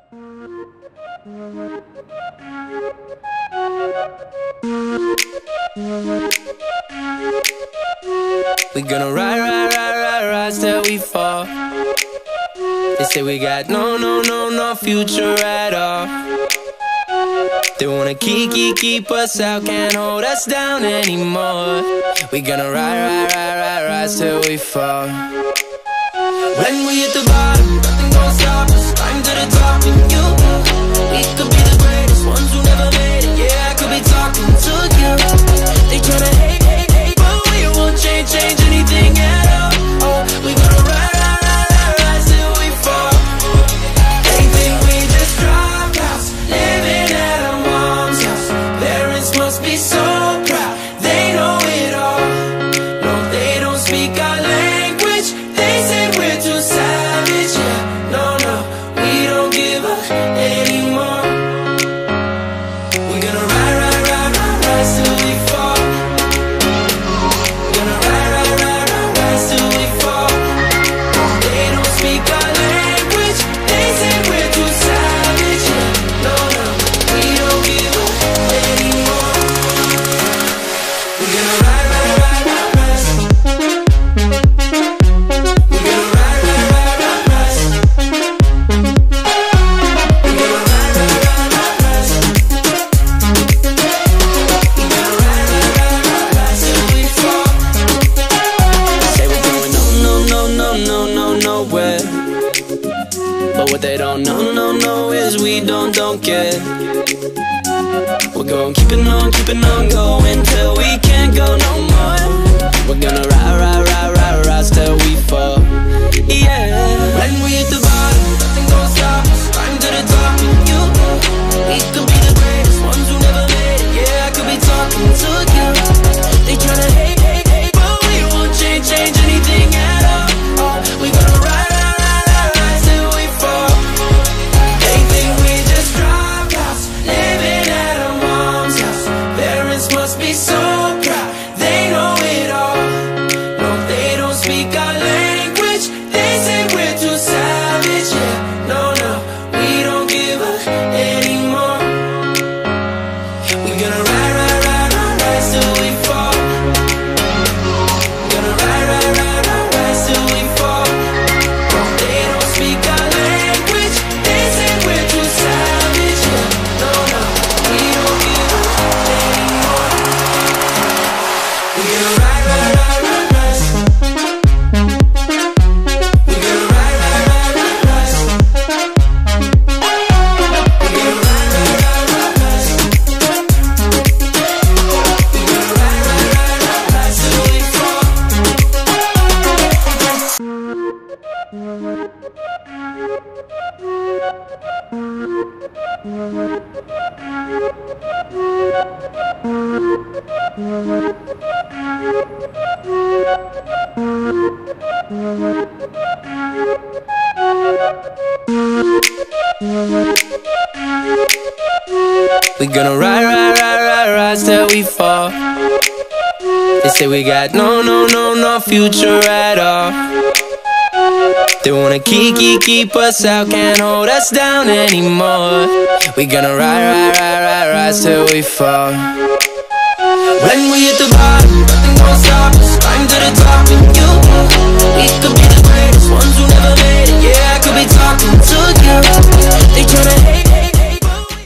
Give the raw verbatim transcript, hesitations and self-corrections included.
We gonna ride, ride, ride, ride, ride till we fall. They say we got no, no, no, no future at all. They wanna keep, keep, keep us out, can't hold us down anymore. We gonna ride, ride, ride, ride, ride till we fall. When we hit the bottom, nothing gon' stop us. Climb to the top and you, we could be the greatest ones who never made it. Yeah, I could be talking to you. They tryna hate, hate, hate, but we won't change, change anything at all. Oh, we gonna ride, ride, ride, ride, ride till we fall. They think we just dropped out, living at our mom's house. Parents must be so proud, they know it all. No, they don't speak our language. They say we're too savage. Yeah, no, no, we don't give up anymore. We're gonna ride, ride, ride, ride, ride till we fall. Gonna ride, ride, ride, ride, ride till we fall. They don't speak our language. They say we're too savage. Yeah, no, no, we don't give up anymore. We're gonna ride, ride, ride, ride, ride. We're gonna ride, ride, ride, ride, ride. We're gonna ride, ride, ride, ride, ride. We're gonna ride, ride, ride, ride, ride till we fall. Say we're going no, no, no, no, no, no, nowhere. But what they don't know, no, no, is we don't, don't care. We're going keeping on, keeping on going till we can't go no more. We're gonna ride, ride, ride, ride, ride till we fall. Yeah. When we hit the bottom, nothing gon' stop us. Climb to the top and you, we could be the greatest ones who never made it. Yeah, I could be talking to you. They tryna hate, hate, hate, but we won't change, change anything at all. Oh, we gonna ride, ride, ride, ride, ride till we fall. They think we just dropped out, living at our mom's house. Parents must be so proud, they know it all. No, they don't speak our language. They say we're too savage. Yeah, no, no, we don't give up anymore. We're gonna ride, ride, ride, ride, ride till we fall. Gonna ride, ride, ride, ride, ride till we fall. No, they don't speak our language. They say we're too savage. Yeah, no, no, we don't give up anymore. We're gonna ride, ride, ride, ride, ride. We're gonna ride, ride, ride, ride, ride. We're gonna ride, ride, ride, ride, ride. We're gonna ride, ride, ride, ride, ride till we fall. We gonna ride, ride, ride, ride, ride till we fall. They say we got no, no, no, no future at all. They wanna keep, keep, keep us out, can't hold us down anymore. We gonna ride, ride, ride, ride, ride till we fall. When we hit the bottom, nothing gon' stop us. Climb to the top and you, we could be the greatest ones who never made it. Yeah, I could be talking